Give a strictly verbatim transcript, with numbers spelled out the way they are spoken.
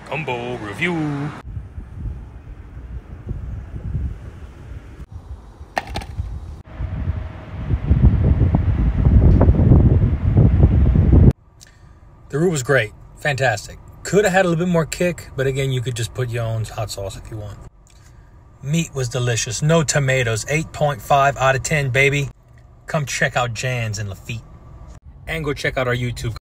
Gumbo review. The roux was great. Fantastic. Could have had a little bit more kick, but again, you could just put your own hot sauce if you want. Meat was delicious. No tomatoes. eight point five out of ten, baby. Come check out Jan's in Lafitte. And go check out our YouTube.